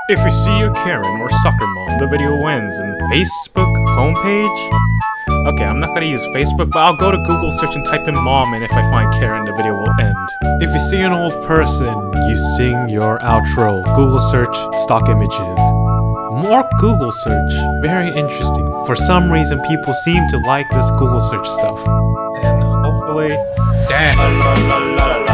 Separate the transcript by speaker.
Speaker 1: If you see a Karen or soccer mom, the video ends in Facebook homepage. Okay, I'm not gonna use Facebook, but I'll go to Google search and type in mom, and if I find Karen, the video will end. If you see an old person, you sing your outro. Google search, stock images. More Google search. Very interesting. For some reason, people seem to like this Google search stuff. And hopefully... Damn.